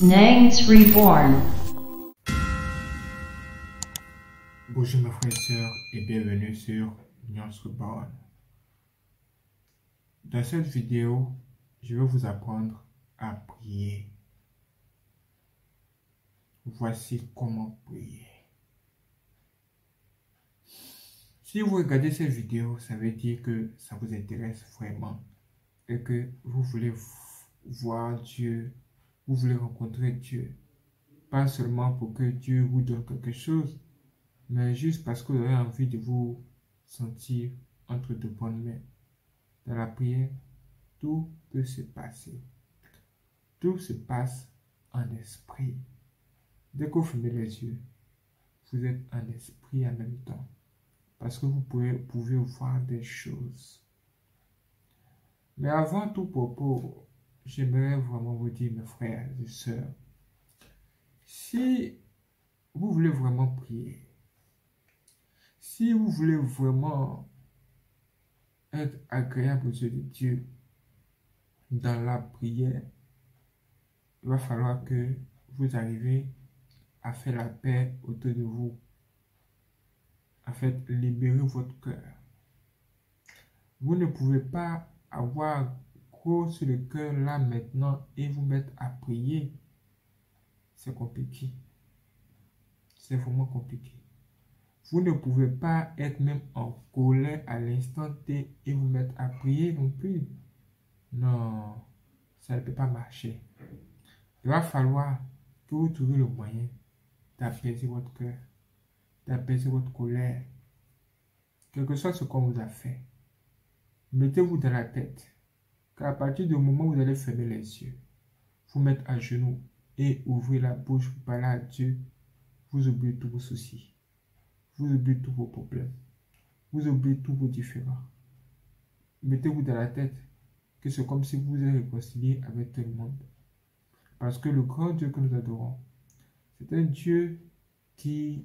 Names Reborn. Bonjour mes frères et sœurs et bienvenue sur Names Reborn. Dans cette vidéo, je vais vous apprendre à prier. Voici comment prier. Si vous regardez cette vidéo, ça veut dire que ça vous intéresse vraiment et que vous voulez voir Dieu, vous voulez rencontrer Dieu. Pas seulement pour que Dieu vous donne quelque chose, mais juste parce que vous avez envie de vous sentir entre de bonnes mains. Dans la prière, tout peut se passer. Tout se passe en esprit. Dès que vous fermez les yeux, vous êtes en esprit en même temps. Parce que vous pouvez voir des choses. Mais avant tout propos, j'aimerais vraiment vous dire, mes frères et sœurs, si vous voulez vraiment prier, si vous voulez vraiment être agréable aux yeux de Dieu dans la prière, il va falloir que vous arriviez à faire la paix autour de vous. En fait, libérer votre cœur. Vous ne pouvez pas avoir gros sur le cœur là maintenant et vous mettre à prier. C'est compliqué. C'est vraiment compliqué. Vous ne pouvez pas être même en colère à l'instant T et vous mettre à prier non plus. Non, ça ne peut pas marcher. Il va falloir que vous trouviez le moyen d'apaiser votre cœur, d'apaiser votre colère. Quel que soit ce qu'on vous a fait, mettez-vous dans la tête qu'à partir du moment où vous allez fermer les yeux, vous mettre à genoux et ouvrir la bouche pour parler à Dieu, vous oubliez tous vos soucis, vous oubliez tous vos problèmes, vous oubliez tous vos différends. Mettez-vous dans la tête que c'est comme si vous êtes réconcilié avec tout le monde. Parce que le grand Dieu que nous adorons, c'est un Dieu qui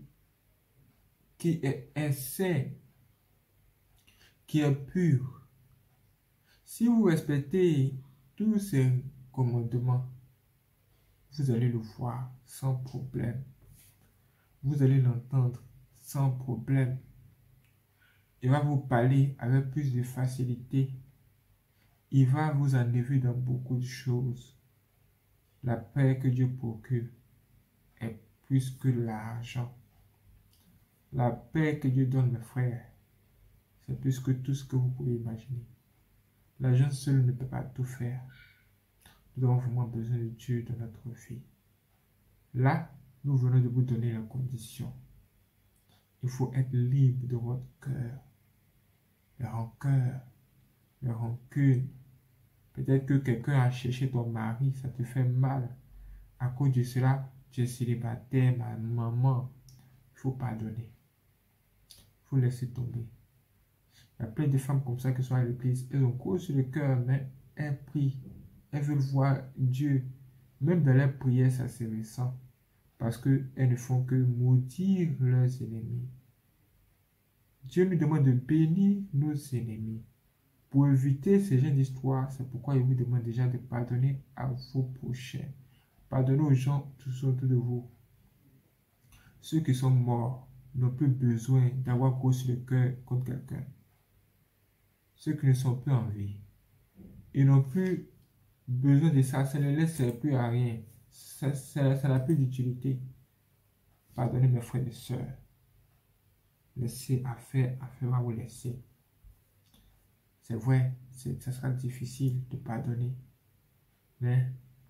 est saint, qui est pur. Si vous respectez tous ces commandements, vous allez le voir sans problème. Vous allez l'entendre sans problème. Il va vous parler avec plus de facilité. Il va vous enlever dans beaucoup de choses. La paix que Dieu procure est plus que l'argent. La paix que Dieu donne, mes frères, c'est plus que tout ce que vous pouvez imaginer. L'argent seul ne peut pas tout faire. Nous avons vraiment besoin de Dieu dans notre vie. Là, nous venons de vous donner la condition. Il faut être libre de votre cœur. La rancœur, la rancune. Peut-être que quelqu'un a cherché ton mari, ça te fait mal. À cause de cela, tu es célibataire, ma maman. Il faut pardonner. Il faut laisser tomber. Il y a plein de femmes comme ça qui sont à l'église. Elles ont gros sur le cœur, mais elles prient. Elles veulent voir Dieu. Même dans leurs prières, ça se ressent. Parce qu'elles ne font que maudire leurs ennemis. Dieu nous demande de bénir nos ennemis. Pour éviter ce genre d'histoire, c'est pourquoi il vous demande déjà de pardonner à vos prochains. Pardonnez aux gens qui sont autour de vous. Ceux qui sont morts n'ont plus besoin d'avoir gros sur le cœur contre quelqu'un. Ceux qui ne sont plus en vie, ils n'ont plus besoin de ça, ça ne les sert plus à rien. Ça n'a plus d'utilité. Pardonnez mes frères et sœurs. Laissez affaire va vous laisser. C'est vrai, ça sera difficile de pardonner, mais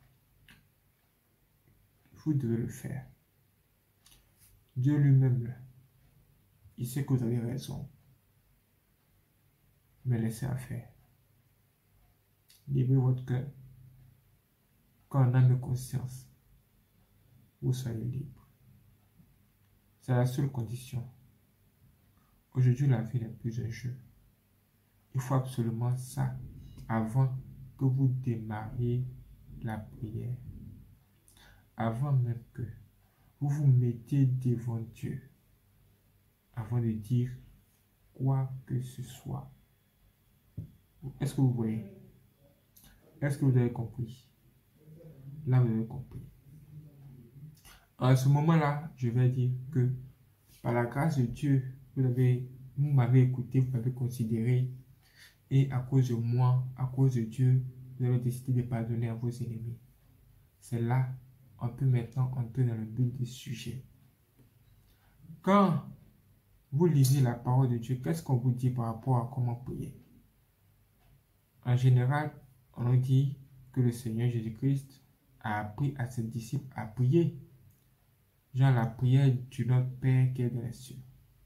vous devez le faire. Dieu lui-même, il sait que vous avez raison, mais laissez faire. Livrez votre cœur. Quand on a une conscience, vous soyez libre. C'est la seule condition. Aujourd'hui, la vie n'est plus un jeu. Il faut absolument ça avant que vous démarriez la prière. Avant même que vous vous mettiez devant Dieu. Avant de dire quoi que ce soit. Est-ce que vous voyez? Est-ce que vous avez compris? Là, vous avez compris. En ce moment-là, je vais dire que par la grâce de Dieu, vous m'avez écouté, vous m'avez considéré. Et à cause de moi, à cause de Dieu, vous avez décidé de pardonner à vos ennemis. C'est là, on peut maintenant entrer dans le but du sujet. Quand vous lisez la parole de Dieu, qu'est-ce qu'on vous dit par rapport à comment prier? En général, on nous dit que le Seigneur Jésus-Christ a appris à ses disciples à prier. Genre la prière du Notre Père qui est dans les cieux.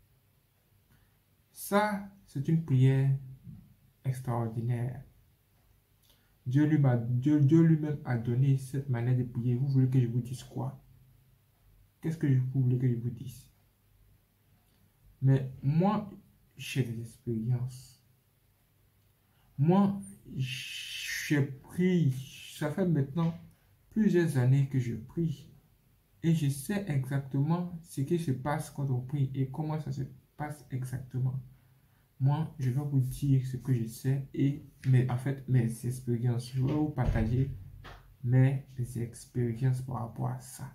Ça, c'est une prière extraordinaire. Dieu lui-même a donné cette manière de prier. Vous voulez que je vous dise quoi? Qu'est-ce que vous voulez que je vous dise? Mais moi, j'ai des expériences. Moi, j'ai pris, ça fait maintenant plusieurs années que je prie. Et je sais exactement ce qui se passe quand on prie et comment ça se passe exactement. Moi, je vais vous dire ce que je sais en fait, mes expériences. Je vais vous partager mes expériences par rapport à ça.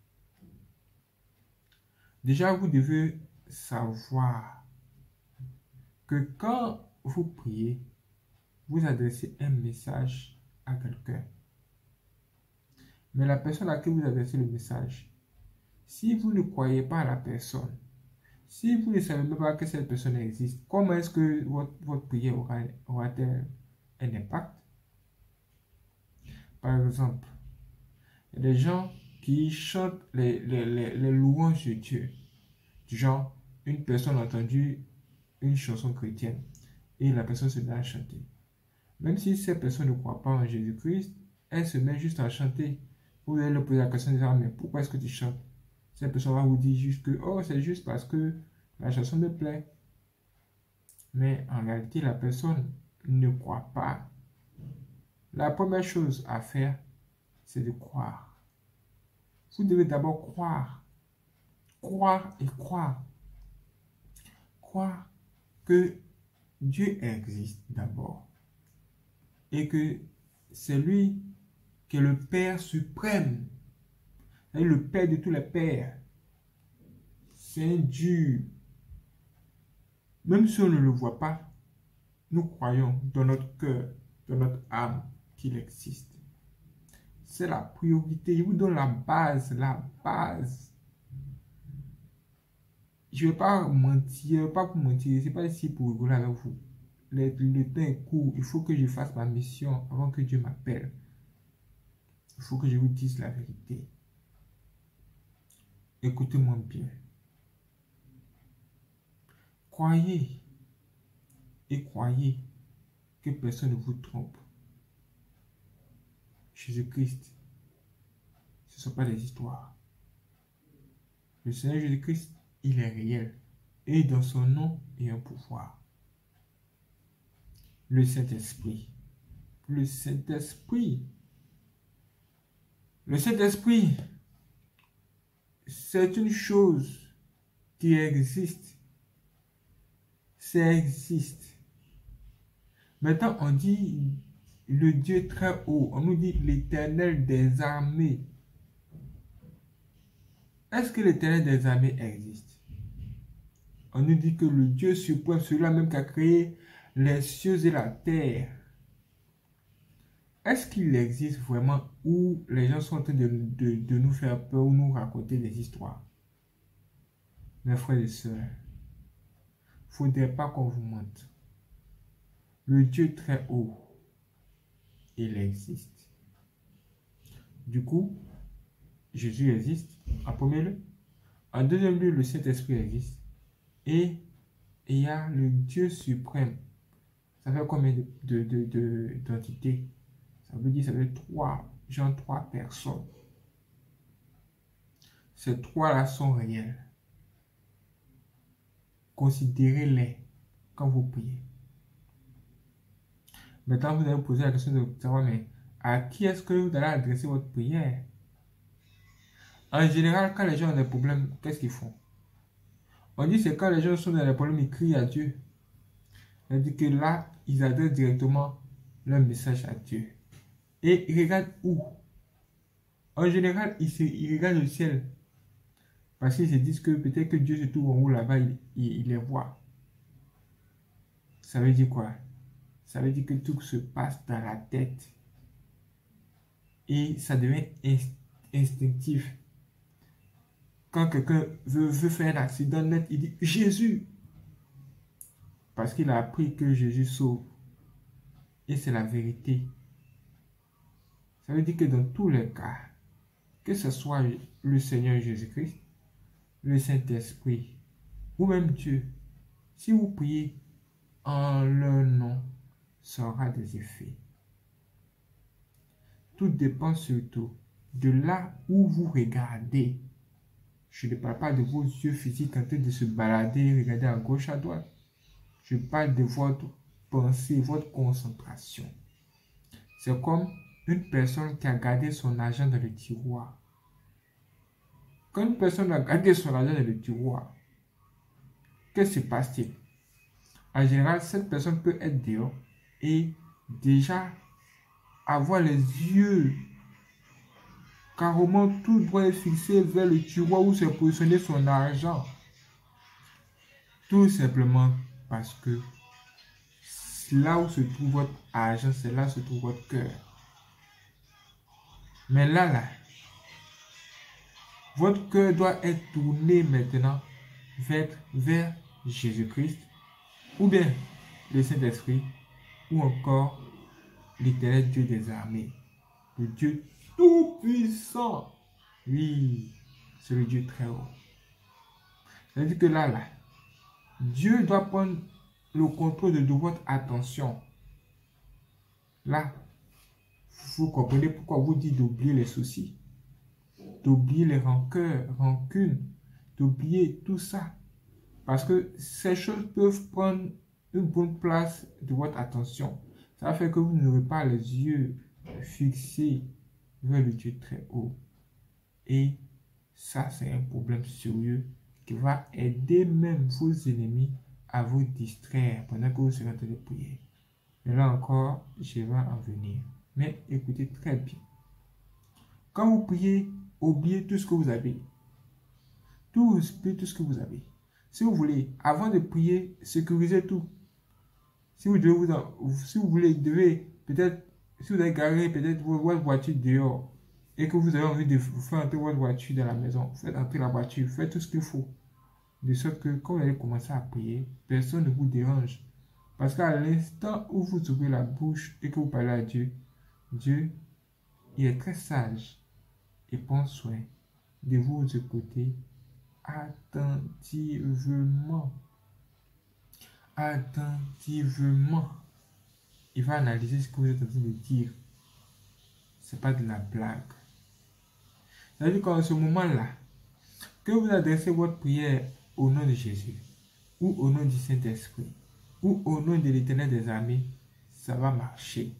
Déjà, vous devez savoir que quand vous priez, vous adressez un message à quelqu'un. Mais la personne à qui vous adressez le message, si vous ne croyez pas à la personne, si vous ne savez même pas que cette personne existe, comment est-ce que votre prière aura-t-elle un impact? Par exemple, il y a des gens qui chantent les louanges de Dieu. Du genre, une personne a entendu une chanson chrétienne et la personne se met à chanter. Même si cette personne ne croit pas en Jésus-Christ, elle se met juste à chanter. Vous allez lui poser la question de dire, mais pourquoi est-ce que tu chantes? Cette personne va vous dire juste que, oh, c'est juste parce que la chanson me plaît. Mais en réalité, la personne ne croit pas. La première chose à faire, c'est de croire. Vous devez d'abord croire. Croire et croire. Croire que Dieu existe d'abord. Et que c'est lui qui est le Père suprême. C'est le Père de tous les pères. C'est un Dieu. Même si on ne le voit pas, nous croyons dans notre cœur, dans notre âme qu'il existe. C'est la priorité. Je vous donne la base, la base. Je ne vais pas mentir, je ne vais pas vous mentir. Ce n'est pas ici pour rigoler avec vous. Le temps est court. Il faut que je fasse ma mission avant que Dieu m'appelle. Il faut que je vous dise la vérité. Écoutez-moi bien. Croyez et croyez que personne ne vous trompe. Jésus-Christ, ce ne sont pas des histoires. Le Seigneur Jésus-Christ, il est réel. Et dans son nom, il y a un pouvoir. Le Saint-Esprit. Le Saint-Esprit. Le Saint-Esprit, c'est une chose qui existe. Ça existe. Maintenant, on dit le Dieu très haut. On nous dit l'Éternel des armées. Est-ce que l'Éternel des armées existe? On nous dit que le Dieu suprême, celui-là même qui a créé les cieux et la terre. Est-ce qu'il existe vraiment ou les gens sont en train de nous faire peur ou nous raconter des histoires? Mes frères et sœurs, il ne faudrait pas qu'on vous mente. Le Dieu très haut, il existe. Du coup, Jésus existe, en premier lieu. En deuxième lieu, le Saint-Esprit existe. Et il y a le Dieu suprême. Ça fait combien d'entités? Ça veut dire, ça veut dire trois personnes. Ces trois-là sont réels. Considérez-les quand vous priez. Maintenant, vous allez vous poser la question de savoir, mais à qui est-ce que vous allez adresser votre prière? En général, quand les gens ont des problèmes, qu'est-ce qu'ils font? On dit que c'est quand les gens sont dans des problèmes, ils crient à Dieu. C'est-à-dire que là, ils adressent directement leur message à Dieu. Et ils regardent où? En général, ils regardent le ciel. Parce qu'ils se disent que peut-être que Dieu se trouve en haut là-bas, il les voit. Ça veut dire quoi? Ça veut dire que tout se passe dans la tête. Et ça devient instinctif. Quand quelqu'un veut faire un accident net, il dit Jésus. Parce qu'il a appris que Jésus sauve. Et c'est la vérité. Ça veut dire que dans tous les cas, que ce soit le Seigneur Jésus-Christ, le Saint-Esprit, ou même Dieu, si vous priez en leur nom, ça aura des effets. Tout dépend surtout de là où vous regardez. Je ne parle pas de vos yeux physiques en train de se balader, regarder à gauche, à droite. Je parle de votre pensée, votre concentration. C'est comme une personne qui a gardé son argent dans le tiroir. Quand une personne a gardé son argent dans le tiroir, qu'est-ce qui se passe-t-il? En général, cette personne peut être dehors et déjà avoir les yeux carrément tout droit et fixé vers le tiroir où s'est positionné son argent. Tout simplement parce que là où se trouve votre argent, c'est là où se trouve votre cœur. Mais là, votre cœur doit être tourné maintenant vers Jésus-Christ, ou bien le Saint-Esprit, ou encore l'éternel Dieu des armées, le Dieu tout-puissant. Oui, c'est le Dieu très haut. C'est-à-dire que là, Dieu doit prendre le contrôle de votre attention. Là, vous comprenez pourquoi vous dites d'oublier les soucis, d'oublier les rancœurs, rancunes, d'oublier tout ça. Parce que ces choses peuvent prendre une bonne place de votre attention. Ça fait que vous n'aurez pas les yeux fixés vers le Dieu très haut. Et ça, c'est un problème sérieux qui va aider même vos ennemis à vous distraire pendant que vous serez en train de prier. Mais là encore, je vais en venir. Mais écoutez très bien. Quand vous priez, oubliez tout ce que vous avez. Oubliez tout ce que vous avez. Si vous voulez, avant de prier, sécurisez tout. Si vous devez peut-être, si vous avez garé peut-être votre voiture dehors et que vous avez envie de faire entrer votre voiture dans la maison, faites entrer la voiture, faites tout ce qu'il faut. De sorte que quand vous allez commencer à prier, personne ne vous dérange. Parce qu'à l'instant où vous ouvrez la bouche et que vous parlez à Dieu, Dieu, il est très sage et prend soin de vous écouter attentivement. Attentivement. Il va analyser ce que vous êtes en train de dire. Ce n'est pas de la blague. C'est-à-dire qu'en ce moment-là, que vous adressez votre prière au nom de Jésus, ou au nom du Saint-Esprit, ou au nom de l'Éternel des armées, ça va marcher.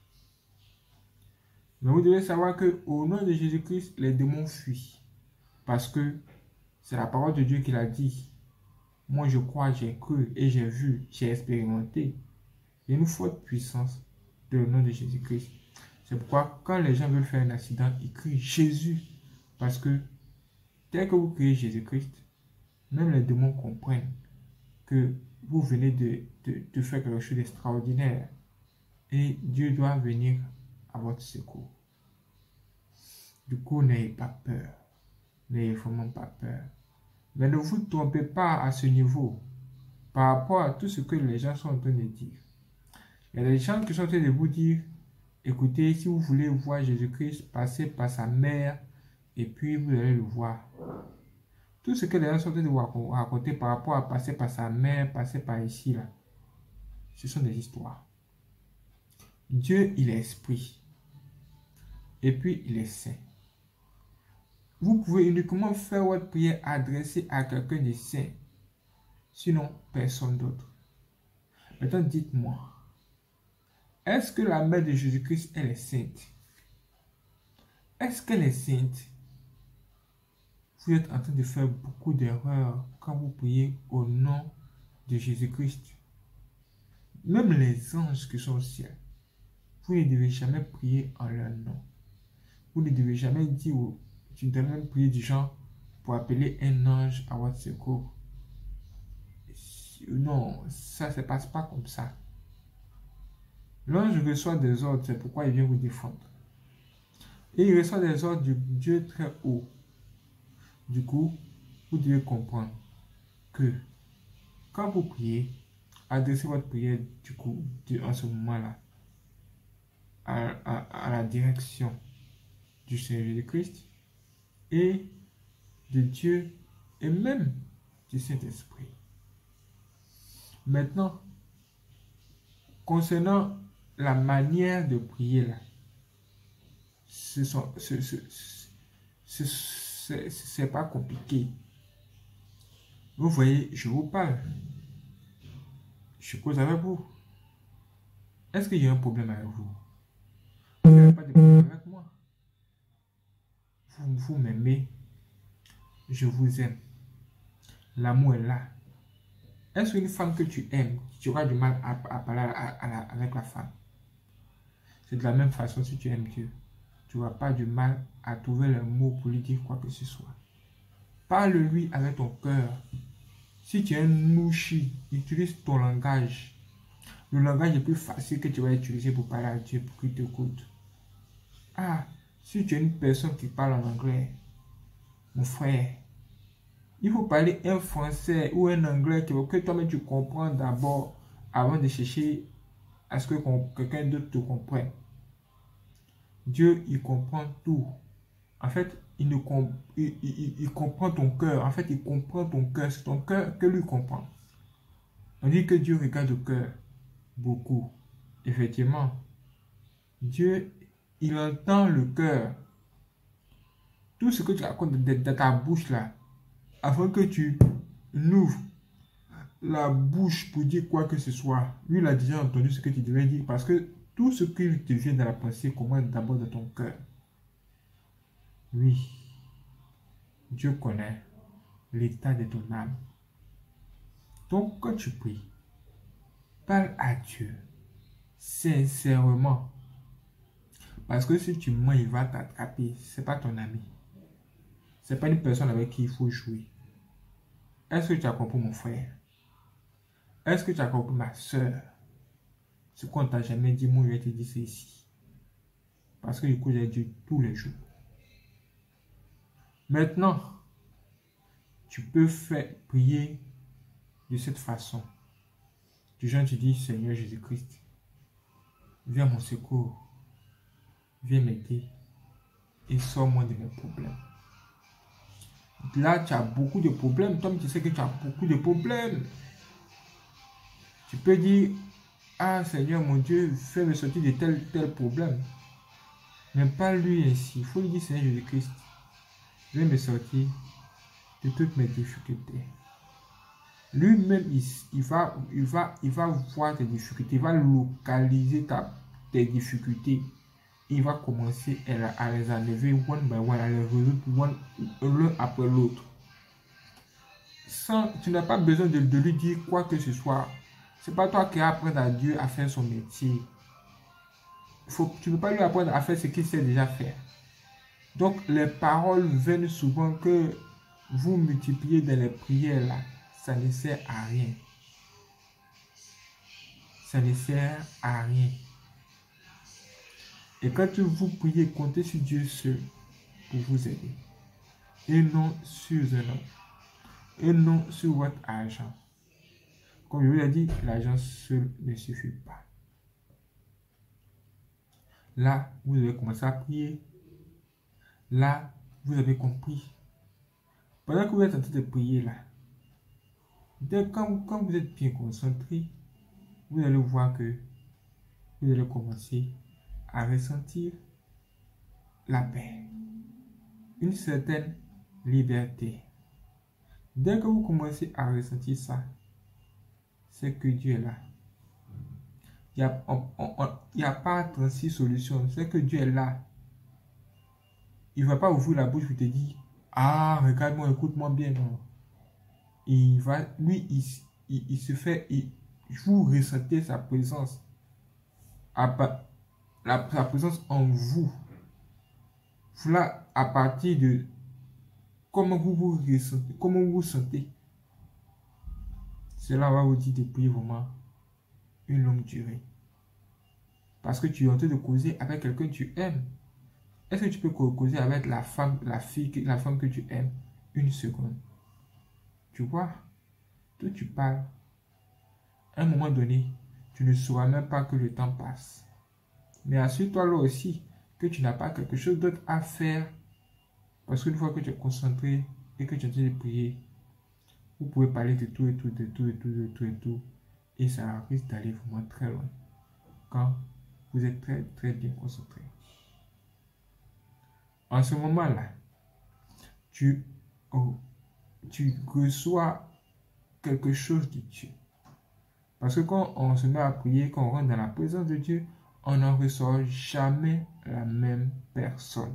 Mais vous devez savoir que au nom de Jésus-Christ, les démons fuient. Parce que c'est la parole de Dieu qui l'a dit. Moi, je crois, j'ai cru et j'ai vu, j'ai expérimenté. Il y a une forte puissance dans le nom de Jésus-Christ. C'est pourquoi, quand les gens veulent faire un accident, ils crient Jésus. Parce que, dès que vous criez Jésus-Christ, même les démons comprennent que vous venez de faire quelque chose d'extraordinaire. Et Dieu doit venir à votre secours. Du coup, n'ayez pas peur. N'ayez vraiment pas peur. Mais ne vous trompez pas à ce niveau par rapport à tout ce que les gens sont en train de dire. Il y a des gens qui sont en train de vous dire, écoutez, si vous voulez voir Jésus-Christ, passez par sa mère et puis vous allez le voir. Tout ce que les gens sont en train de vous raconter par rapport à passer par sa mère, passer par ici, là, ce sont des histoires. Dieu, il est esprit. Et puis, il est saint. Vous pouvez uniquement faire votre prière adressée à quelqu'un de saint. Sinon, personne d'autre. Maintenant, dites-moi, est-ce que la mère de Jésus-Christ, elle est sainte? Est-ce qu'elle est sainte? Vous êtes en train de faire beaucoup d'erreurs quand vous priez au nom de Jésus-Christ. Même les anges qui sont au ciel, vous ne devez jamais prier en leur nom. Vous ne devez jamais dire, tu ne dois même prier du genre, pour appeler un ange à votre secours. Non, ça ne se passe pas comme ça. L'ange reçoit des ordres, c'est pourquoi il vient vous défendre. Et il reçoit des ordres du Dieu très haut. Du coup, vous devez comprendre que quand vous priez, adressez votre prière du coup, en ce moment-là, à la direction du Seigneur Jésus-Christ et de Dieu et même du Saint-Esprit. Maintenant, concernant la manière de prier là, c'est pas compliqué. Vous voyez, je vous parle. Je cause avec vous. Est-ce qu'il y a un problème avec vous? Vous n'avez pas de problème avec moi. Vous m'aimez. Je vous aime. L'amour est là. Est-ce qu'une femme que tu aimes, tu auras du mal à parler avec la femme? C'est de la même façon si tu aimes Dieu. Tu n'auras pas du mal à trouver le mot pour lui dire quoi que ce soit. Parle-lui avec ton cœur. Si tu es un nouchi, utilise ton langage. Le langage est plus facile que tu vas utiliser pour parler à Dieu, pour qu'il t'écoute. Ah, si tu es une personne qui parle en anglais, mon frère, il faut parler un français ou un anglais que toi-même tu comprends d'abord avant de chercher à ce que quelqu'un d'autre te comprenne. Dieu, il comprend tout. En fait, il comprend ton cœur. En fait, il comprend ton cœur. C'est ton cœur que lui comprend. On dit que Dieu regarde le cœur beaucoup. Effectivement, Dieu, il entend le cœur. Tout ce que tu racontes de ta bouche là, afin que tu n'ouvres la bouche pour dire quoi que ce soit. Lui, il a déjà entendu ce que tu devais dire parce que tout ce qui te vient dans la pensée commence d'abord dans ton cœur. Oui, Dieu connaît l'état de ton âme. Donc, quand tu pries, parle à Dieu sincèrement. Parce que si tu mens, il va t'attraper. Ce n'est pas ton ami. Ce n'est pas une personne avec qui il faut jouer. Est-ce que tu as compris, mon frère? Est-ce que tu as compris, ma soeur? Ce qu'on ne t'a jamais dit, moi, je vais te dire c'est ici. Parce que du coup, j'ai dit tous les jours. Maintenant, tu peux faire prier de cette façon. Du genre, tu dis, Seigneur Jésus-Christ, viens à mon secours. Viens m'aider et sors-moi de mes problèmes. Là, tu as beaucoup de problèmes. Toi, tu sais que tu as beaucoup de problèmes. Tu peux dire, ah Seigneur mon Dieu, fais-me sortir de tel problème. Mais pas lui ainsi. Il faut lui dire, Seigneur Jésus-Christ, viens me sortir de toutes mes difficultés. Lui-même, il va voir tes difficultés. Il va localiser tes difficultés. Il va commencer à les enlever one by one, à les résoudre l'un après l'autre. Tu n'as pas besoin de lui dire quoi que ce soit. Ce n'est pas toi qui apprends à Dieu à faire son métier. Tu ne peux pas lui apprendre à faire ce qu'il sait déjà faire. Donc, les paroles viennent souvent que vous multipliez dans les prières là. Ça ne sert à rien. Ça ne sert à rien. Et quand vous priez, comptez sur Dieu seul pour vous aider. Et non sur un homme. Et non sur votre argent. Comme je vous l'ai dit, l'argent seul ne suffit pas. Là, vous avez commencé à prier. Là, vous avez compris. Pendant que vous êtes en train de prier là, quand vous êtes bien concentré, vous allez voir que vous allez commencer à ressentir la paix, une certaine liberté. Dès que vous commencez à ressentir ça, c'est que Dieu est là. Il n'y a pas 36 solutions, c'est que Dieu est là. Il ne va pas ouvrir la bouche pour te dire, ah, regarde-moi, écoute-moi bien, non. Il se fait, vous ressentez sa présence, sa présence en vous. Là, à partir de, comment vous vous ressentez, comment vous vous sentez. Cela va vous dire de prier vraiment une longue durée. Parce que tu es en train de causer avec quelqu'un que tu aimes. Est-ce que tu peux causer avec la femme, la femme que tu aimes une seconde? Tu vois, toi tu parles. À un moment donné, tu ne sauras même pas que le temps passe. Mais assure-toi là aussi que tu n'as pas quelque chose d'autre à faire. Parce qu'une fois que tu es concentré et que tu es en train de prier, vous pouvez parler de tout et tout, de tout et tout, de tout et tout. Et ça risque d'aller vraiment très loin. Quand vous êtes très, très bien concentré. En ce moment-là, tu reçois quelque chose de Dieu. Parce que quand on se met à prier, quand on rentre dans la présence de Dieu, on n'en ressort jamais la même personne.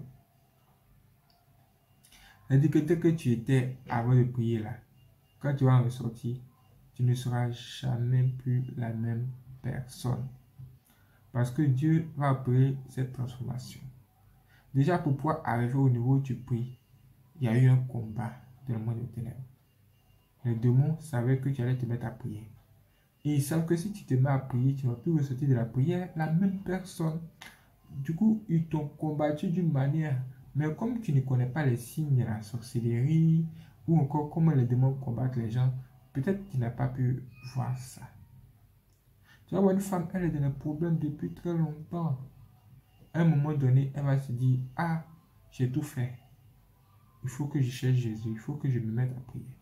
C'est-à-dire que dès que tu étais avant de prier là, quand tu vas en ressortir, tu ne seras jamais plus la même personne. Parce que Dieu va opérer cette transformation. Déjà, pour pouvoir arriver au niveau où tu pries, il y a eu un combat dans le monde des ténèbres. Les démons savaient que tu allais te mettre à prier. Et ils savent que si tu te mets à prier, tu ne vas plus ressortir de la prière la même personne. Du coup, ils t'ont combattu d'une manière. Mais comme tu ne connais pas les signes de la sorcellerie, ou encore comment les démons combattent les gens, peut-être tu n'as pas pu voir ça. Tu vas voir une femme, elle est dans des problèmes depuis très longtemps. À un moment donné, elle va se dire, ah, j'ai tout fait. Il faut que je cherche Jésus, il faut que je me mette à prier.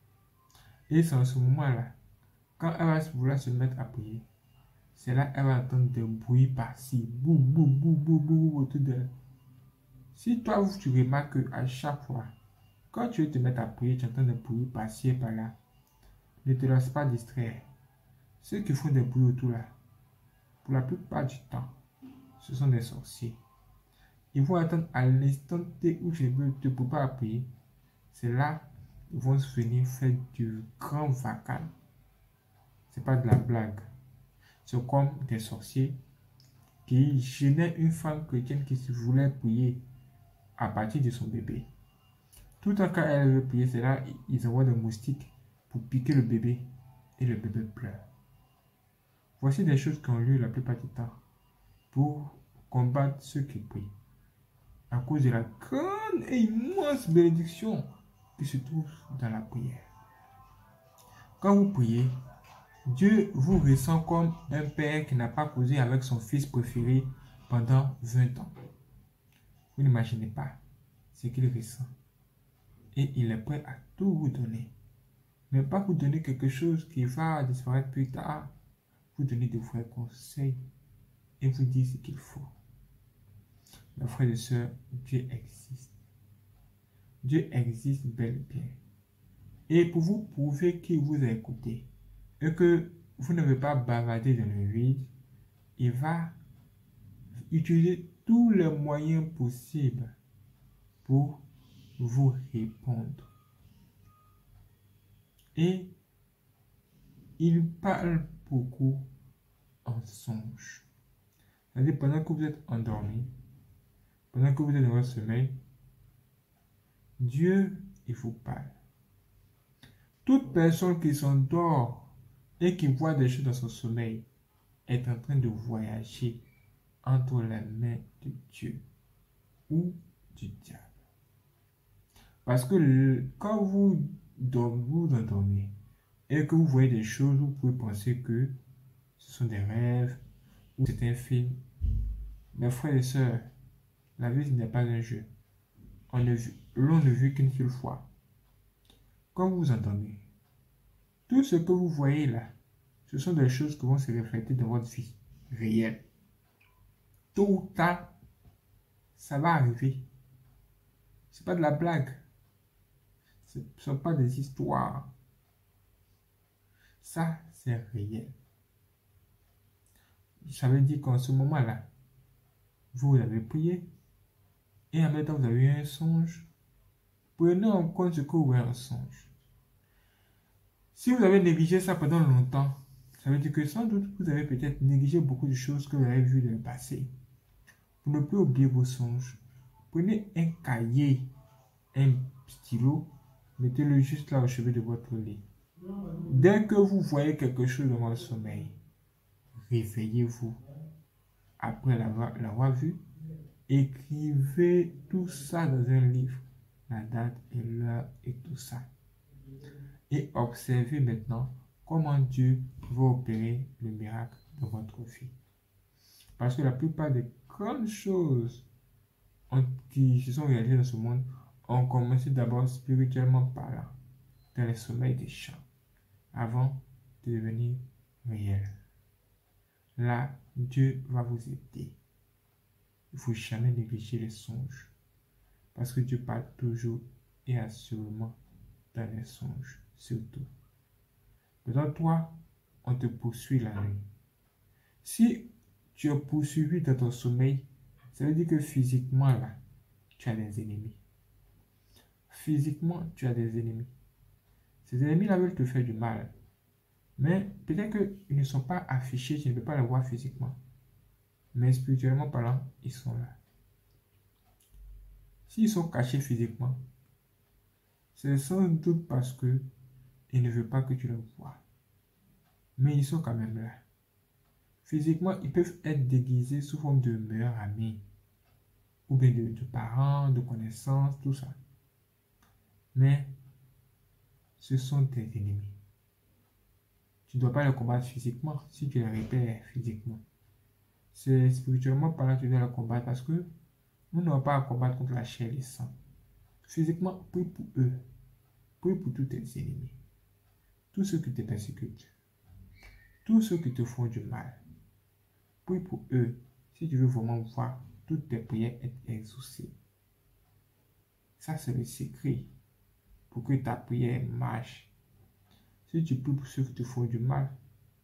Et c'est en ce moment-là, quand elle va vouloir se mettre à prier, c'est là qu'elle va entendre des bruits par-ci, bou, bou, bou, bou, bou, autour d'elle. Si toi, tu remarques qu'à chaque fois, quand tu veux te mettre à prier, tu entends des bruits par-ci et par-là, ne te laisse pas distraire. Ceux qui font des bruits autour là, pour la plupart du temps, ce sont des sorciers. Ils vont attendre à l'instant T où je veux te préparer à prier. C'est là qu'ils vont venir faire du grand vacarme. C'est pas de la blague. C'est comme des sorciers qui gênaient une femme chrétienne qui se voulait prier à partir de son bébé. Tout le temps quand elle veut prier, c'est là ils envoient des moustiques pour piquer le bébé et le bébé pleure. Voici des choses qui ont lieu la plupart du temps pour combattre ceux qui prient. À cause de la grande et immense bénédiction qui se trouve dans la prière. Quand vous priez, Dieu vous ressent comme un père qui n'a pas causé avec son fils préféré pendant 20 ans. Vous n'imaginez pas ce qu'il ressent. Et il est prêt à tout vous donner. Mais pas vous donner quelque chose qui va disparaître plus tard. Vous donner de vrais conseils et vous dire ce qu'il faut. Mes frères et sœurs, Dieu existe. Dieu existe bel et bien. Et pour vous prouver qu'il vous a écouté et que vous ne pouvez pas bavarder dans le vide, il va utiliser tous les moyens possibles pour vous répondre. Et il parle beaucoup en songe. C'est-à-dire pendant que vous êtes endormi, pendant que vous êtes dans votre sommeil, Dieu, il vous parle. Toute personne qui s'endort et qui voit des choses dans son sommeil est en train de voyager entre les mains de Dieu ou du diable. Parce que quand vous endormez et que vous voyez des choses, vous pouvez penser que ce sont des rêves ou c'est un film. Mes frères et sœurs, la vie n'est pas un jeu. L'on ne vit qu'une seule fois. Quand vous vous endormez, tout ce que vous voyez là, ce sont des choses qui vont se refléter dans votre vie réelle. Tôt ou tard, ça va arriver. Ce n'est pas de la blague. Ce ne sont pas des histoires. Ça, c'est réel. Ça veut dire qu'en ce moment-là, vous avez prié et en même temps vous avez eu un songe. Prenez en compte ce que vous voyez en songe. Si vous avez négligé ça pendant longtemps, ça veut dire que sans doute vous avez peut-être négligé beaucoup de choses que vous avez vues dans le passé. Pour ne plus oublier vos songes, prenez un cahier, un stylo, mettez-le juste là au chevet de votre lit. Dès que vous voyez quelque chose dans votre sommeil, réveillez-vous. Après l'avoir vu, écrivez tout ça dans un livre, la date et l'heure et tout ça. Et observez maintenant comment Dieu va opérer le miracle dans votre vie. Parce que la plupart des grandes choses qui se sont réalisées dans ce monde ont commencé d'abord spirituellement parlant, dans les sommeils des champs, avant de devenir réels. Là, Dieu va vous aider. Il ne faut jamais négliger les songes. Parce que Dieu parle toujours et assurément dans les songes, surtout. Dans toi, on te poursuit la nuit. Si tu es poursuivi dans ton sommeil, ça veut dire que physiquement, là, tu as des ennemis. Physiquement, tu as des ennemis. Ces ennemis-là veulent te faire du mal. Mais peut-être qu'ils ne sont pas affichés, tu ne peux pas les voir physiquement. Mais spirituellement parlant, ils sont là. S'ils sont cachés physiquement, c'est sans doute parce qu'ils ne veulent pas que tu les vois. Mais ils sont quand même là. Physiquement, ils peuvent être déguisés sous forme de meilleurs amis, ou bien de parents, de connaissances, tout ça. Mais ce sont tes ennemis. Tu ne dois pas les combattre physiquement si tu les repères physiquement. C'est spirituellement parlant que tu dois les combattre parce que nous n'avons pas à combattre contre la chair et le sang. Physiquement, prie pour eux. Prie pour tous tes ennemis. Tous ceux qui te persécutent. Tous ceux qui te font du mal. Prie pour eux si tu veux vraiment voir toutes tes prières être exaucées. Ça, c'est le secret pour que ta prière marche. Si tu pries pour ceux qui te font du mal,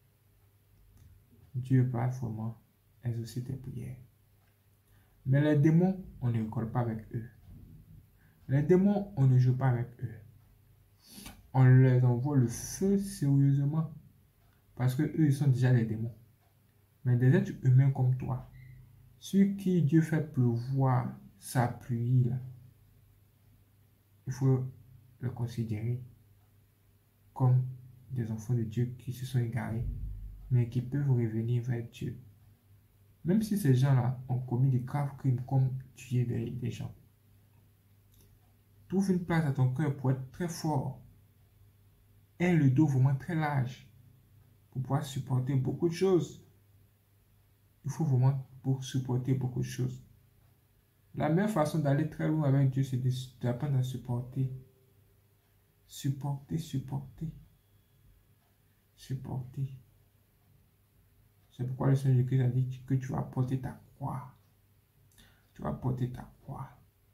Dieu va vraiment exaucer tes prières. Mais les démons, on ne rigole pas avec eux. Les démons, on ne joue pas avec eux. On leur envoie le feu sérieusement. Parce que eux, ils sont déjà des démons. Mais des êtres humains comme toi, sur qui Dieu fait pleuvoir sa pluie, là, il faut le considérer comme des enfants de Dieu qui se sont égarés, mais qui peuvent revenir vers Dieu. Même si ces gens-là ont commis des graves crimes comme tuer des gens. Trouve une place à ton cœur pour être très fort. Aie le dos vraiment très large pour pouvoir supporter beaucoup de choses. Il faut vraiment pour supporter beaucoup de choses. La meilleure façon d'aller très loin avec Dieu, c'est d'apprendre à supporter. Supporter. C'est pourquoi le Seigneur Jésus a dit que tu vas porter ta croix. Tu vas porter ta croix.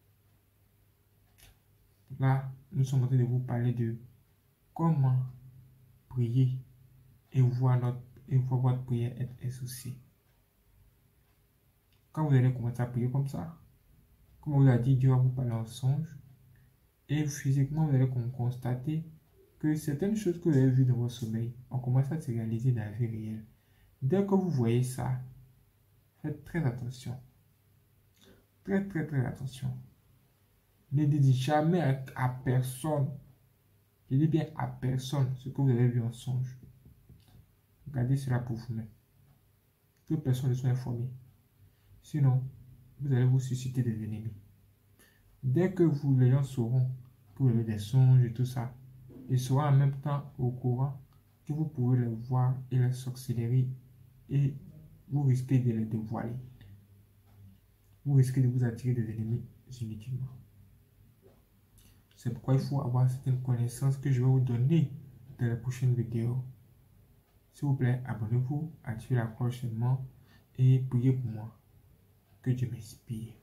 Là, nous sommes en train de vous parler de comment prier et voir votre prière être exaucée. Quand vous allez commencer à prier comme ça, comme on vous a dit, Dieu va vous parler en songe. Et physiquement, vous allez constater que certaines choses que vous avez vues dans votre sommeil ont commencé à se réaliser dans la vie réelle. Dès que vous voyez ça, faites très attention. Très attention. Ne dites jamais à personne, je dis bien à personne, ce que vous avez vu en songe. Gardez cela pour vous-même. Que personne ne soit informé. Sinon, vous allez vous susciter des ennemis. Dès que les gens sauront que vous avez des songes et tout ça, ils seront en même temps au courant que vous pouvez les voir et les sorcelleries et vous risquez de les dévoiler. Vous risquez de vous attirer des ennemis inutilement. C'est pourquoi il faut avoir certaines connaissances que je vais vous donner dans la prochaine vidéo. S'il vous plaît, abonnez-vous, activez la cloche seulement et priez pour moi. Que Dieu m'inspire.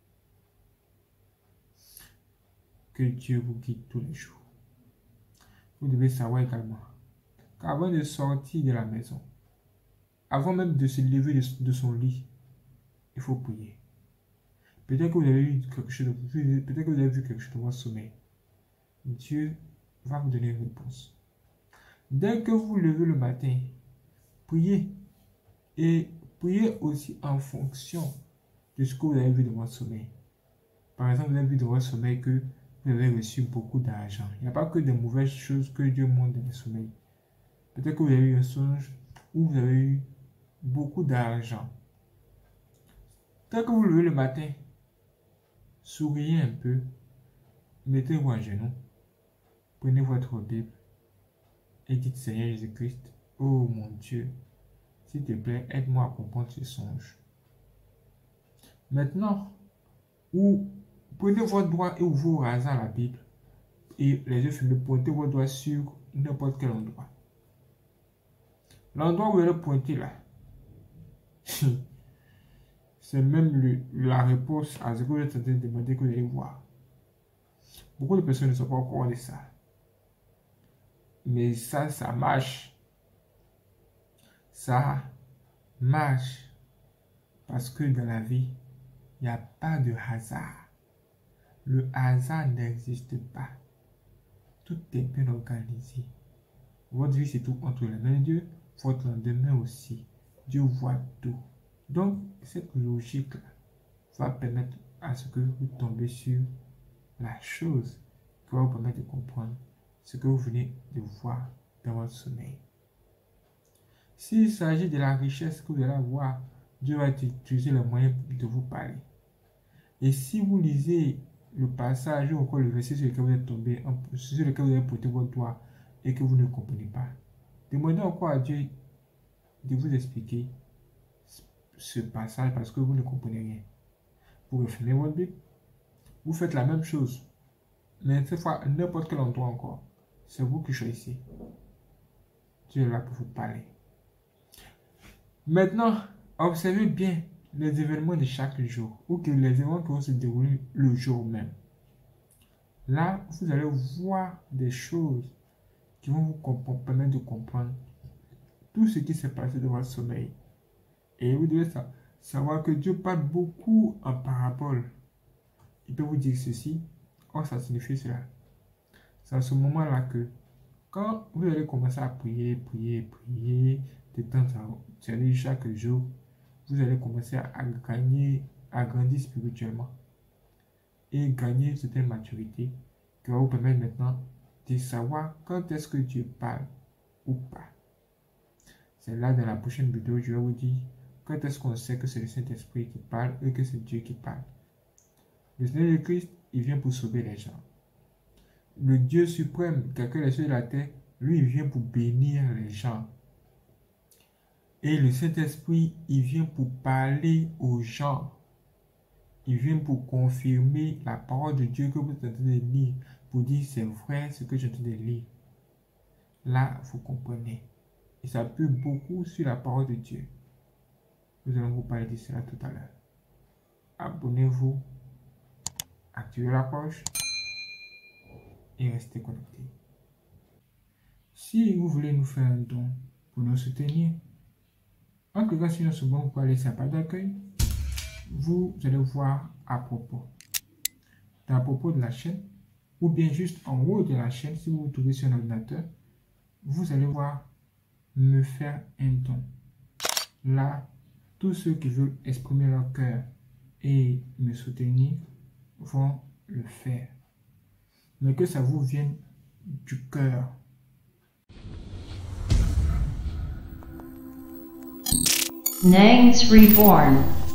Que Dieu vous guide tous les jours. Vous devez savoir également qu'avant de sortir de la maison, avant même de se lever de son lit, il faut prier. Peut-être que vous avez vu quelque chose, peut-être que vous avez vu quelque chose dans votre sommeil. Dieu va vous donner une réponse. Dès que vous vous levez le matin, priez. Et priez aussi en fonction de ce que vous avez vu dans votre sommeil. Par exemple, vous avez vu dans votre sommeil que vous avez reçu beaucoup d'argent. Il n'y a pas que de mauvaises choses que Dieu montre dans le sommeil. Peut-être que vous avez eu un songe où vous avez eu beaucoup d'argent. Dès que vous levez le matin, souriez un peu, mettez-vous à genoux, prenez votre Bible et dites Seigneur Jésus-Christ, oh mon Dieu, s'il te plaît, aide-moi à comprendre ce songe. Maintenant, prenez votre doigt et ouvrez au hasard la Bible et les yeux fermés, pointez votre doigt sur n'importe quel endroit. L'endroit où vous allez pointer là, c'est même la réponse à ce que vous êtes en train de demander que vous allez voir. Beaucoup de personnes ne sont pas au courant de ça. Mais ça marche. Ça marche. Parce que dans la vie, il n'y a pas de hasard. Le hasard n'existe pas. Tout est bien organisé. Votre vie, c'est tout entre les mains de Dieu. Votre lendemain aussi. Dieu voit tout. Donc, cette logique-là va permettre à ce que vous tombez sur la chose qui va vous permettre de comprendre ce que vous venez de voir dans votre sommeil. S'il s'agit de la richesse que vous allez avoir, Dieu va utiliser les moyens de vous parler. Et si vous lisez le passage ou encore le verset sur lequel vous êtes tombé, sur lequel vous avez porté votre doigt et que vous ne comprenez pas, demandez encore à Dieu de vous expliquer ce passage parce que vous ne comprenez rien. Vous refermez votre Bible, vous faites la même chose, mais cette fois, n'importe quel endroit encore, c'est vous qui choisissez. Dieu est là pour vous parler. Maintenant, observez bien les événements de chaque jour ou que les événements qui vont se dérouler le jour même. Là, vous allez voir des choses qui vont vous permettre de comprendre tout ce qui s'est passé dans votre sommeil. Et vous devez savoir que Dieu parle beaucoup en parabole. Il peut vous dire ceci, oh ça signifie cela. C'est à ce moment-là que quand vous allez commencer à prier, de temps en temps, chaque jour, vous allez commencer à grandir spirituellement et gagner une certaine maturité qui va vous permettre maintenant de savoir quand est-ce que Dieu parle ou pas. C'est là dans la prochaine vidéo, je vais vous dire quand est-ce qu'on sait que c'est le Saint-Esprit qui parle et que c'est Dieu qui parle. Le Seigneur Jésus-Christ, il vient pour sauver les gens. Le Dieu suprême qui a créé les cieux et la terre, lui, il vient pour bénir les gens. Et le Saint-Esprit, il vient pour parler aux gens. Il vient pour confirmer la parole de Dieu que vous êtes en train de lire, pour dire c'est vrai ce que je suis en train de lire. Là, vous comprenez. Et ça peut beaucoup sur la parole de Dieu. Nous allons vous parler de cela tout à l'heure. Abonnez-vous, activez la cloche et restez connectés. Si vous voulez nous faire un don pour nous soutenir, en cliquant sur notre bon, vous pouvez aller sur la page d'accueil. Vous allez voir à propos. Dans à propos de la chaîne, ou bien juste en haut de la chaîne, si vous vous trouvez sur un ordinateur, vous allez voir me faire un don. Là, tous ceux qui veulent exprimer leur cœur et me soutenir vont le faire. Mais que ça vous vienne du cœur. Nangs Reborn.